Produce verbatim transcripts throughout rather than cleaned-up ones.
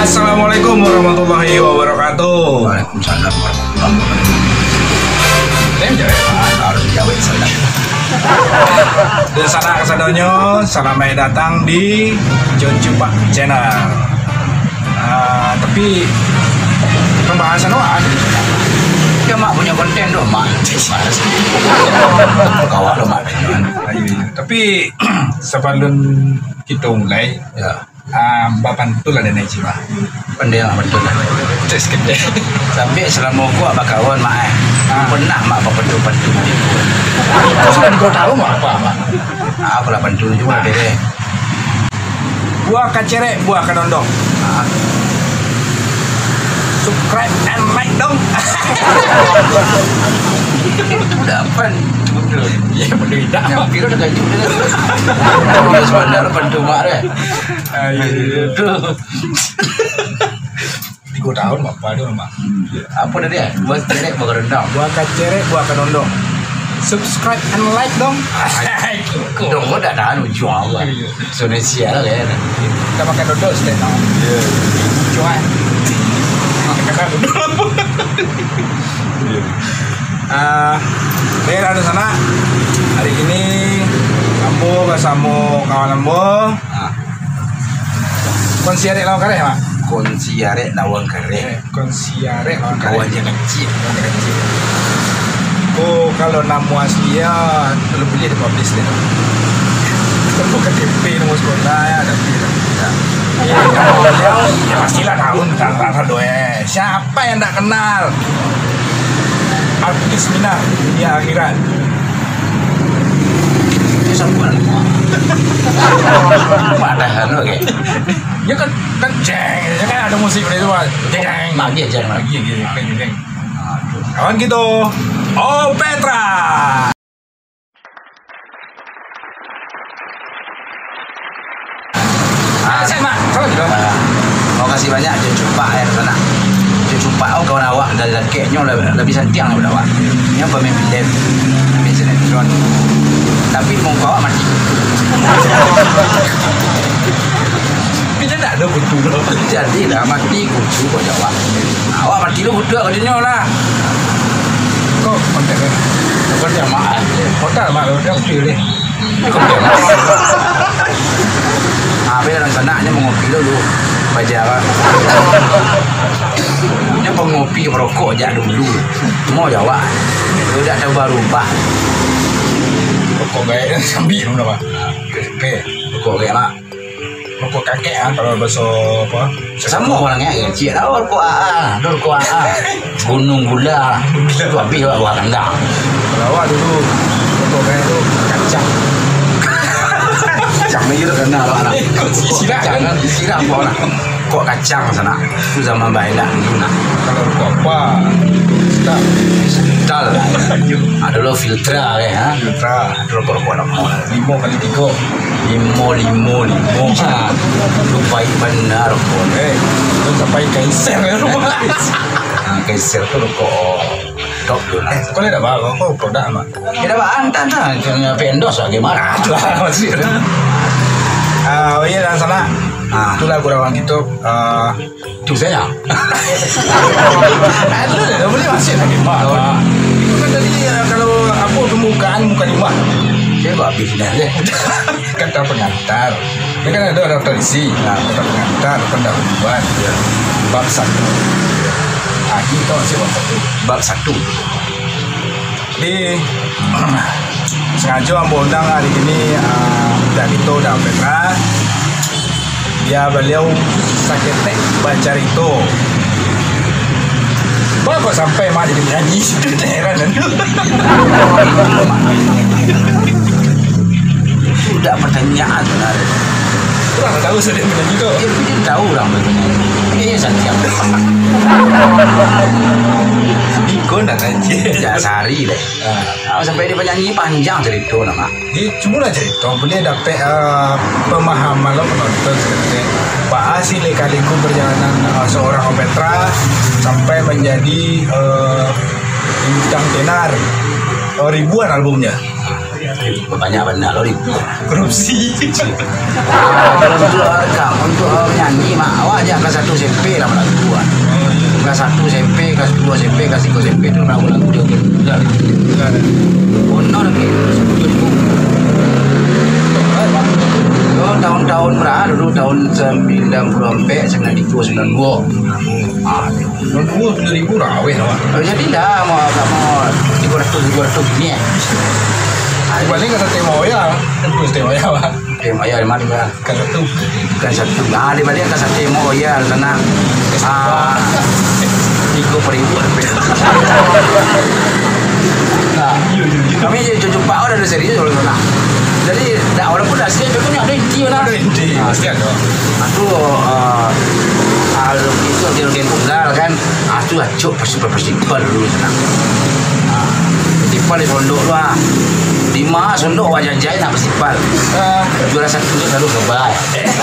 Assalamualaikum warahmatullahi wabarakatuh. Waalaikumsalam warahmatullahi wabarakatuh. Tem jare harus jawab sana. Dan sana kesadonyo, selamat datang di Joncupak Channel. Uh, tapi pembahasan apa? Ya mak punya konten doh mak. Kawat doh mak. Tapi sebelum kita mulai, ya. Um, bapak betul ada naik jiwa. Pandai lah betul lah. Terus gede. Sampai selama gua apa kawan mak eh. Ah. Pernah mak apa pentu-pentu. Kau sudah kau tahu mak apa mak? Ah, aku lah pentu juga deh. Buah kacerek, buah kedondong. Ah. Subscribe and like dong. Dapat. Ya betul tidak. Yang kira udah gaji udah. Dia sebenarnya pentu mak deh. Itu. Tiga tahun mak apa dia mak? Apa dah dia? Buah kacerek, buah kedondong. Buah kacerek, buah kedondong. Subscribe and like dong. Dong kau dah tahan ujung awal. Indonesia lah kan. Kita makan dodol setiap tahun. Iya. Ujung Makan dodol. Ah, dari ada sana. Hari ini Ambo bersama kawan Ambo. Konsiarek lawan kareh mak. Konsiarek lawan kareh. Konsiarek lawan kareh. Kawan yang kecil. kecil. Oh, kalau nama aslinya belum boleh dipublish deh. Tentu K T P nomor sekolah ya ada tidak. Ya, ya, ya pastilah tahu tentang Rara Doe. Siapa yang tak kenal? Artis Mina dunia akhirat. Itu sambuan semua. Padahal oke. Ya kan kan jeng, ya kan ada musik itu kan. Jeng, Magi aja lagi gitu, jeng. Kawan kita, Oh Petra. Ah, saya mak, kalau gitu. Mau kasih banyak Joncupak air sana. Joncupak oh kawan awak dari keknya lebih santiang daripada awak. Ini apa main film, main sinetron. Tapi muka awak mati. Kita tak ada butuh loh. Jadi dah mati kucu kau jawab. Awak mati lu butuh kau dinyo lah. Kau kontak kan? Kau jamaah. Kontak mak lu dah pilih. Kau jamaah. Habis dalam sanaknya mengopi dulu. Baca apa? Ini pengopi merokok aja dulu. Mau jawab. Lu dah tahu baru bah. Rokok gaya sambil lu dah. Oke. Rokok kayak mak. Rokok kakek kan kalau bahasa apa? Sama orangnya kecil tahu rokok A A, rokok A A. Gunung gula. Itu habis buah kandang. Kalau awak dulu rokok gaya itu kacang. Kacang ni kita kenal lah anak. Sirak Jangan sirak apa nak. Kok kacang sana. Itu zaman baiklah dulu nak. Kalau rokok apa? Sedap. Sedal lah. Ada lo filtra ke ha. Filtra. Ada rokok-rokok nak mau. Lima kali tiga. Limo limo limo. Lu baik benar rokok. Eh, lu sampai kaiser ya rumah. Kaiser tu rokok top dulu nak. Kau lihat apa? Kau produk mak. Kita bahan tak tak. Jangan pendos bagaimana. Lah masih. Ah, oh iya dan sana. Ah, itulah kurawan gitu. Ah, Tu saya. ada dah boleh masih lagi mak. Itu kan tadi kalau aku pembukaan muka lima. Saya buat habis dah deh. Kata pengantar. Ini kan ada ada tradisi. Nah, kata pengantar, pendahuluan. Bab satu. Ah, kita masih bab satu. Bab satu. Jadi sengaja ambo undang hari ini uh, Danito dan Petra. Dia beliau saketek baca itu. Kok kok sampai mak jadi penyanyi? Heran kan? Sudah pertanyaan sebenarnya. Kurang tahu sudah penyanyi tu. Dia dia tahu orang berpenyanyi. Ini Santiago. Ikon dah tanya. Ya sehari deh. Nah, sampai dia penyanyi panjang cerita nama. Dia cuma lah cerita boleh dapat uh, pemahaman lo penonton sebenarnya. Bahas sih lika-liku perjalanan uh, seorang Petra sampai menjadi uh, bintang tenar. Oh, ribuan albumnya. Banyak benar loh korupsi. Kalau untuk rekam, untuk nyanyi mak awak aja ke kelas satu S M P lah lagu gua. Kelas satu S M P, kelas dua S M P, kelas tiga S M P itu lagu-lagu dia juga. Ono lagi dua ribu. Oh, tahun-tahun berapa dulu tahun sembilan puluh sampai sembilan puluh dua sembilan puluh dua. Ah, dua ribu raweh lah. jadi dah mau mau tiga ratus tiga ratus gini ya. Balik ke sate moya, terus sate moya lah. Sate moya di mana lah? Kan satu, Kan satu. Ah, di balik ke sate moya sana. Ah, tiga peribu. Nah, kami cucu pak orang ada serius orang sana. Jadi, dah orang pun dah serius, contohnya ada inti mana? Ada inti, pasti ada. Aku, ah, itu dia dia tunggal kan. Aku acuk festival dulu sana. Festival di Sondok lah. Lima Sondok wajah jahit nak festival. Juara satu tu selalu kebaik.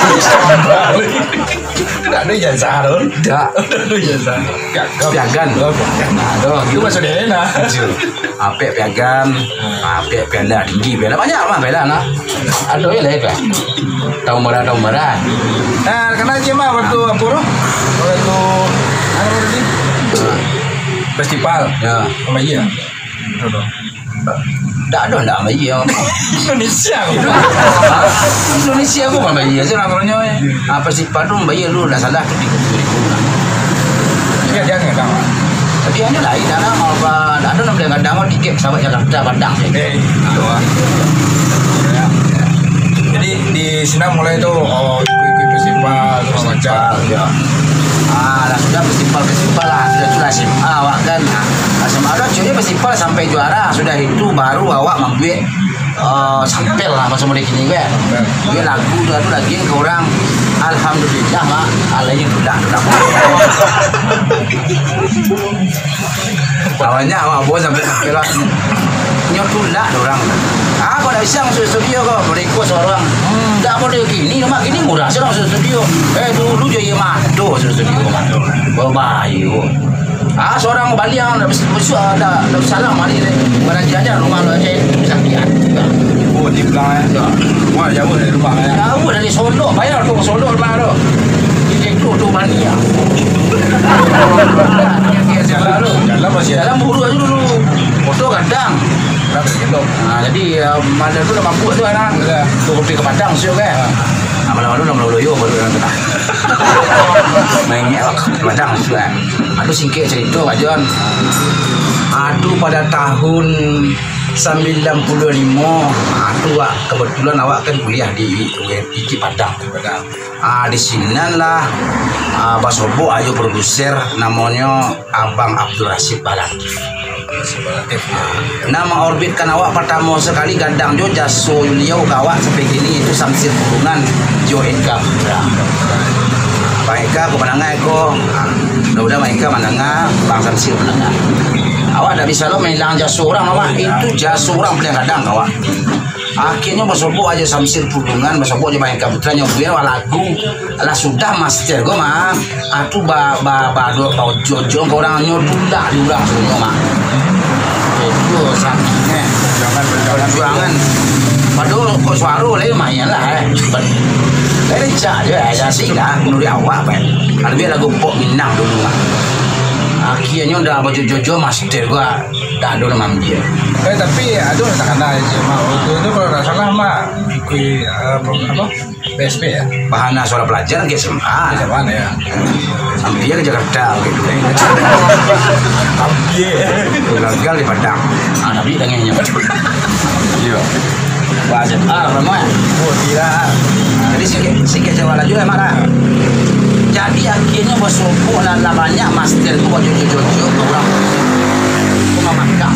Tak ada jasa tu. Tak. Tak ada jasa. Piagan. Aduh, Itu masuk dia lah. Apek piagam, apek piala tinggi, piala banyak mah piala nak. Ada ya lah kan. Tahun merah tahun merah. Nah, kena aja mah waktu apa tu? Waktu apa tadi? Festival. Ya. Sama iya. Betul. Tak ada lah sama iya. Indonesia. Indonesia pun sama iya. Saya namanya apa festival tu sama iya dulu dah salah tu di ribu lah. Iya dia nggak tahu. Tapi ada lain dah lah. Apa tak ada nama dia kadang tiket pesawat Jakarta Padang. Eh, itu ah. Jadi di sini mulai tu oh ikut festival terus macam. Ya. Ah, dah sudah festival-festival lah. Sudah tu lah S M A awak kan. S M A dah cuy festival sampai juara. Sudah itu baru awak membuat uh, sampel lah masa mulai kini kan. Buat lagu tu tu lagi ke orang. Alhamdulillah mak. Alainya sudah sudah. Awalnya awak bawa sampai sampel lah. Nyotulak orang. Ah, kau dah bisa masuk studio kau. Mereka seorang. Hmm, tak boleh gini. Mak gini murah. Saya masuk studio. Eh, dulu je ia mado masuk studio. Berbayu. Ah, seorang Bali yang dah besar dah dah salam mari ni. Barang jajan rumah lu aja sakit. Oh, di belakang ya. Wah, jauh dari rumah ya. Jauh dari Solo. Bayar tu Solo rumah tu. Ini tu tu mania. Jalan masih ada. Dalam buru aja dulu. Motor kadang. Berapa kilo? Nah, jadi uh, mana tu dah mampu tu anak. Tu kopi ke Padang siu kan. Ah, malam-malam dah meloyo baru orang kena. Mainnya ke Padang siu kan. Aduh singkit cerita Pak Jon. Aduh pada tahun sembilan puluh lima, aduh wak, kebetulan awak kan kuliah di U M I K Padang. Padang. Ah, di sini lah ah, Basobo ayo produser namanya Abang Abdul Rashid Balatif. Nama orbit kan awak pertama sekali gadang jo jaso Yuliau kawak sampai gini itu Samsir Kurungan Jo Eka Putra. Bang Eka aku menangah aku. Udah-udah Bang Eka menangah, Bang Samsir menangah. Awak dah bisa lo menghilang jaso orang awak itu jaso orang paling gadang kawak. Akhirnya bersobo aja Samsir Kurungan, bersobo aja Bang Eka Putra nyobuin lagu. Lah sudah master gue mah. Atuh ba ba ba do tau jojo orang nyodulah diulang semua mah. Itu sakitnya jangan berjuangan padahal kok suara lain main lah eh lain cak je aja sih lah menurut awak kan kalau dia lagu pop Minang dulu lah akhirnya udah baju jojo master gua dah ada nama dia eh tapi aduh tak kena aja mah waktu itu kalau tak salah mah ikut apa P S P ya bahana suara pelajaran ke S M A di mana ya sampai dia ke Jakarta gitu ambil gagal di Padang ah tapi dengannya iya wah S M A ramai oh tidak jadi sikit sikit jawab lagi ya marah jadi akhirnya bersumpuk lah banyak master tu baju jojo orang aku mah makan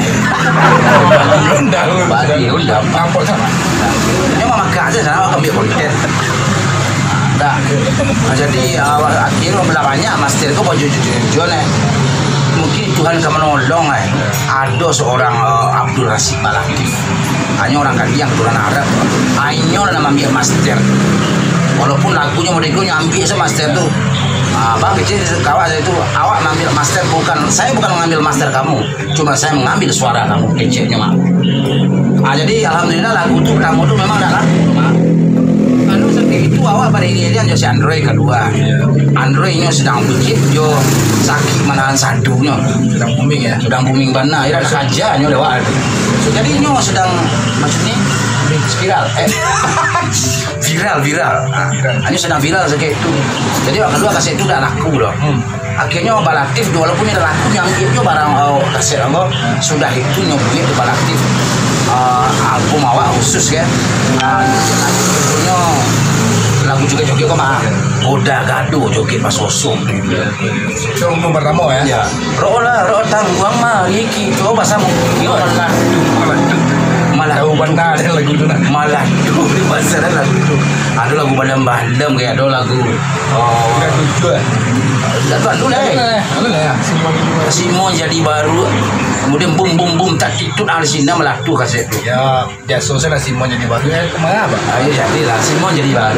undang bagi undang tampol sama dia mah makan aja sana aku ambil konten dah jadi akhirnya belah banyak master tu baju jojo ni mungkin Tuhan akan menolong eh. Ada seorang uh, Abdul Rashid Balatif hanya orang Kadiang keturunan Arab hanya nama ambil master walaupun lagunya mereka ambil sama master tu uh, bang kecil kawan saya itu awak mengambil master bukan saya bukan mengambil master kamu cuma saya mengambil suara kamu kecilnya mak ah, jadi alhamdulillah lagu tu kamu tu memang dah lagu mak kalau seperti itu awak pada ini dia si Android kedua. Androidnya sedang bikin jo sakit menahan sadunya. Sedang booming ya. Sedang booming benar. Ya saja nyo lewat. So, jadi nyo sedang maksudnya viral. Eh. viral viral. Nah, ini sedang viral kayak itu. Jadi waktu kedua kaset itu udah laku loh. Hmm. Akhirnya balaktif walaupun ini laku yang itu barang oh, kaset lo sudah itu nyobi itu balaktif uh, album awak khusus ya. Uh, lagunya lagu juga joget kok mah udah gaduh joget pas sosok itu umum pertama ya. Ya roh lah roh tangguang mah iki coba sama gimana malah tahu benar ada lagu itu malah tuh di pasar lagu itu ada lagu badam-badam kayak ada lagu oh udah tujuh ya. Lagu dulu lah. Lalu ya. Simon jadi baru. Kemudian bum bum bum tak titut al sina melatu kaset tu. Ya, dia sosial Simon jadi baru ya kemana apa? Ayo jadi lah Simon jadi baru.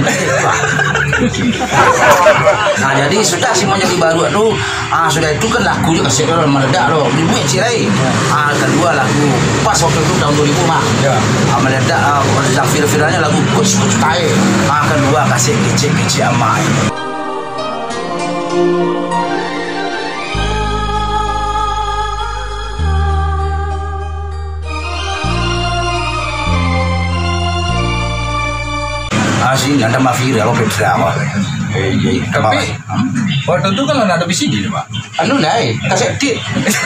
Nah jadi sudah Simon jadi baru tu, ah sudah itu kan lagu juga kaset tu meledak loh. Dibuat cirai. Ah kedua lagu pas waktu itu tahun dua ribu mah. Ya. Ah meledak ah sedang viral-viralnya lagu Coach Coach Tai. Ah kedua kaset kecil-kecil amai. Asli ada mafia apa beda apa. Eh iya tapi waktu itu kan ada V C D Pak. Anu naik kaset tip.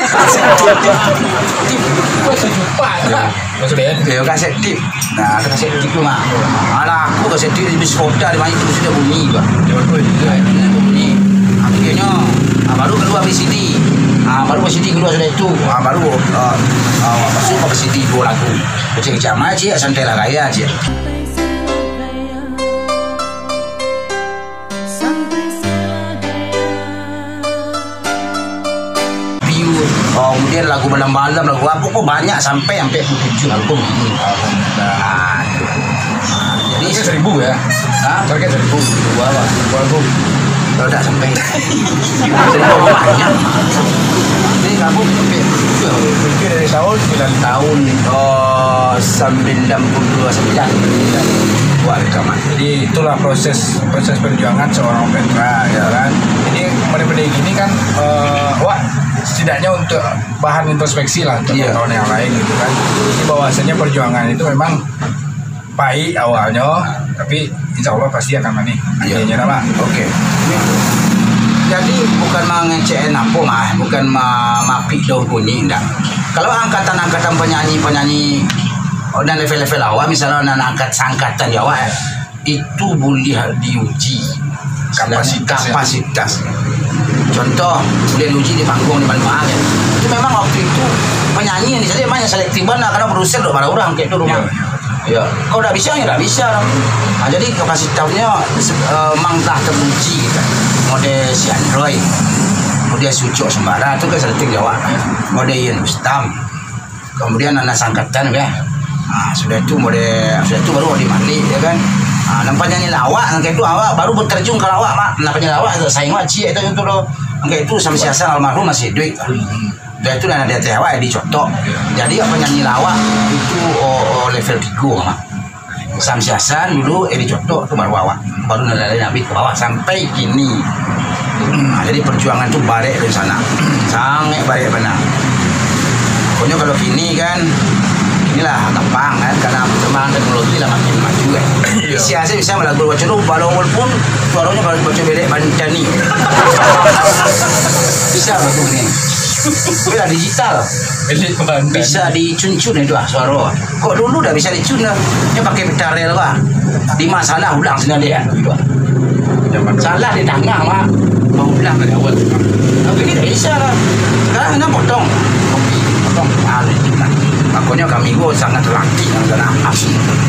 Tip kok sejuta ya. Maksudnya ya kaset tip. Nah kaset tip tu mah. Alah aku kaset tip di Skoda di mana itu sudah bunyi Pak. Bunyi. Akhirnya ah, baru keluar V C D. Ah baru V C D keluar sudah itu. Ah baru ah uh, masuk ke V C D dua lagu. Kecil-kecil aja santai lah gaya aja. Oh, kemudian lagu malam-malam, lagu apa kok banyak sampai sampai tujuh album ini. Nah, jadi seribu ya? Hah? Target seribu. Dua apa? Dua album. Kalau tak sampai seribu banyak. Ini kamu sampai tujuh. Tujuh dari tahun sembilan tahun oh sembilan puluh dua sembilan. Wah, rekaman. Jadi itulah proses proses perjuangan seorang Petra ya kan. Jadi benar-benar gini kan, uh, wah setidaknya untuk bahan introspeksi lah untuk yeah. kawan yang lain gitu kan. Jadi bahwasanya perjuangan itu memang pahit awalnya, tapi insya Allah pasti akan manis akhirnya yeah. Nama. Oke. Okay. Jadi bukan mengecewakan apa mah, bukan mapik dong bunyi enggak. Kalau angkatan-angkatan penyanyi-penyanyi oh, dan level-level awak misalnya anak angkat sangkatan Jawa ya, itu boleh diuji kapasitas. kapasitas. Ya. Contoh boleh diuji di panggung di mana ya. Itu memang waktu itu penyanyi yang jadi banyak selektif banget karena berusaha loh pada orang kayak itu rumah. Ya, kau udah bisa ya udah bisa. Nah, jadi kapasitasnya uh, memang telah teruji gitu. Model si Android, model Sucuk Sembara itu kan selektif Jawa. Model Ian Ustam. Kemudian anak sangkatan ya. Nah, sudah itu model sudah itu baru di Mali ya kan. Nah, nampaknya ni lawak angka itu awak baru berterjun ke lawak mak. Nampaknya lawak saing wajib itu untuk lo. Angka itu sama siasa almarhum masih duit. Dan itu dan ada awak dicontoh. Jadi apa nyanyi lawak itu oh, oh, level tiga mak. Sam siasan dulu eh dicontoh itu baru awak. Baru nalai nabi ke bawah sampai kini. Nah, jadi perjuangan itu barek di sana. Sangat barek benar. Pokoknya kalau kini kan inilah gampang kan karena perkembangan teknologi lah makin maju kan. Siasa bisa melakukan baca lu walaupun suaranya kalau baca belek bancani. Bisa betul ni. Bila digital bisa dicuncun itu ah suara. Kok dulu dah bisa dicun dah. Dia pakai pita rel lah. Di masalah ulang sini dia gitu. Salah di tengah mak. Mau ulang dari awal. Tapi ini dah bisa lah. Sekarang kena potong. Kopi potong alih kita. Makanya kami go sangat terlatih dengan nafas.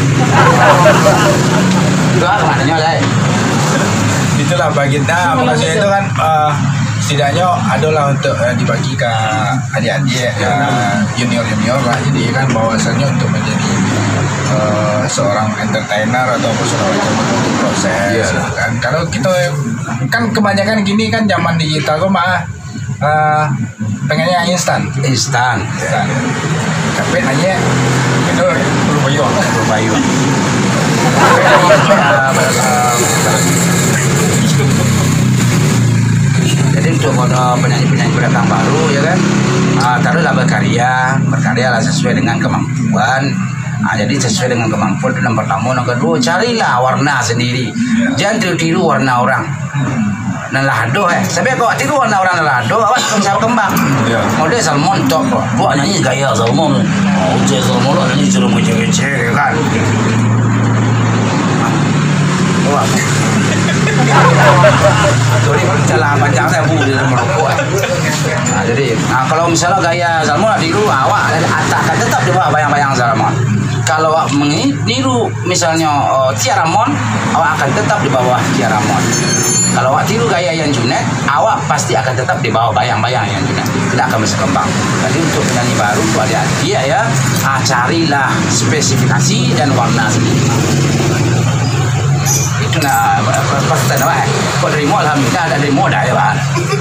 Enggak maknanya lah. Itulah baginda maksudnya itu kan uh, setidaknya adalah untuk uh, dibagi ke adik-adik uh, junior-junior lah. Jadi kan bahwasannya untuk menjadi uh, seorang entertainer atau seorang itu untuk proses yeah. Kan. Kalau kita kan kebanyakan gini kan zaman digital kok mah uh, pengennya instan instan instan tapi hanya itu berbayar berbayar Jadi untuk penyanyi-penyanyi pendatang baru ya kan, uh, taruhlah berkarya, berkarya lah sesuai dengan kemampuan. Nah, jadi sesuai dengan kemampuan itu nomor pertama, nomor kedua carilah warna sendiri, jangan tiru-tiru warna orang. Nalado eh, sampai kau tiru warna orang nalado, awas bisa kembang. Mau dia salmon top, buat nyanyi gaya salmon, oh jadi salmon lo nyanyi suruh ngecek-ngecek kan. Wah. Jadi jalan panjang saya bu di merokok. Nah, jadi nah, kalau misalnya gaya salmon tiru awak akan tetap di bawah bayang-bayang salmon. Kalau awak meniru misalnya uh, Ciaramon, awak akan tetap di bawah Ciaramon. Kalau awak tiru gaya yang Junet, awak pasti akan tetap di bawah bayang-bayang yang Junet. Tidak akan bisa kembang. Jadi untuk penyanyi baru, untuk adik-adik ya, ya ah, carilah spesifikasi dan warna sendiri. Itu nak pasti nak eh. Kau terima alhamdulillah, ada terima dah ya pak.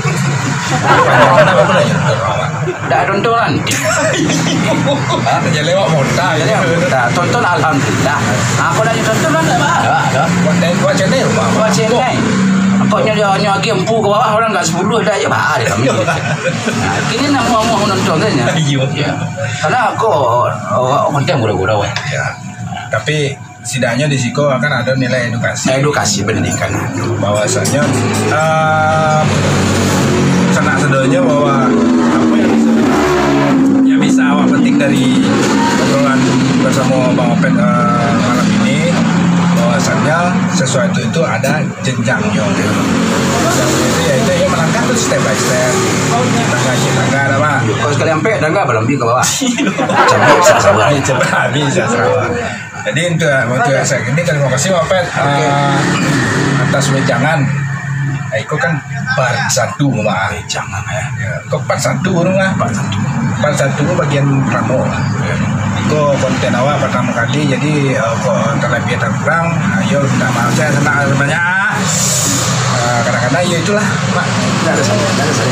Dah tonton nanti. Jadi lewat monta. Jadi dah tonton alhamdulillah. Aku dah tonton dah pak. Dah. Buat buat channel pak. Buat channel. Kau nyanyi nyanyi gempu ke bawah orang tak sepuluh dah ya pak. Ada kami. Nah, kini nak mau mau nonton kan ya. Karena aku konten gura-gura weh. Ya. Tapi setidaknya di Siko akan ada nilai edukasi. Edukasi pendidikan. Bahwasanya uh, senak sedonya bahwa apa yang bisa, yang bisa awak petik dari obrolan bersama Bang Opet uh, malam ini, bahwasanya sesuatu itu ada jenjangnya. Jenjangnya itu ya itu yang melangkah tuh step by step. Tangga tangga ada apa? Kalau sekali sampai dah enggak belum ke bawah. Cepat bisa sabar. Cepat bisa sabar. Jadi untuk untuk saya ini terima kasih Bang Opet uh, atas wejangan. Aku kan part satu mah, Jangan ya. ya. Kau part satu orang lah, part satu. Part satu bagian pertama lah. Kau konten awak pertama kali, jadi uh, kau terlebih terkurang. Ayo minta maaf saya senang sebenarnya. Uh, kadang-kadang ya itulah, Pak. Tidak ada saya, tidak ada saya.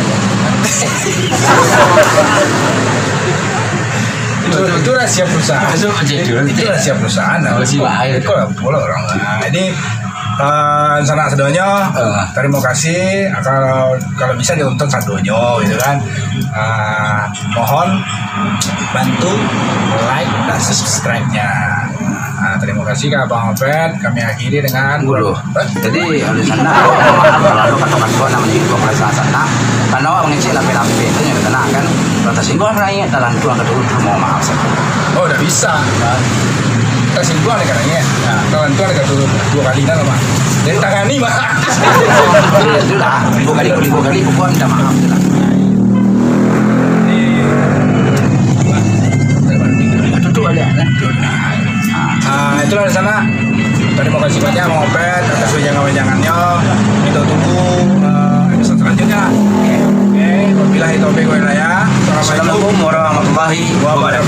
itu itu rahasia perusahaan. Itu rahasia perusahaan. Masih bahaya. Kau boleh orang. Nah, ini Uh, sanak sedonya, uh. terima kasih. Kalau kalau bisa ditonton sadonya, gitu kan. Uh, mohon bantu like dan subscribe-nya. Nah, terima kasih Kak Bang Opet. Kami akhiri dengan dulu. Jadi di sana awak kalau katakan kau namanya itu perasaan sana. Karena awak mengecek lape-lape itu yang kena kan. Kata singgung rakyat dalam tuang kedua mau maaf saya. Oh, udah bisa. Tersinggung nih katanya. Nah, kalau itu ada dua, dua kali dah mah. Dari tangani mah. Sudah, dua kali kali dua kali pokoknya minta maaf sudah. Itu ada kan? Ah, itulah di sana. Terima kasih banyak Bang Opet atas wejangan-wejangannya. Kita tunggu uh, episode selanjutnya. Oke, wabillahi taufiq wal hidayah. Assalamualaikum warahmatullahi wabarakatuh.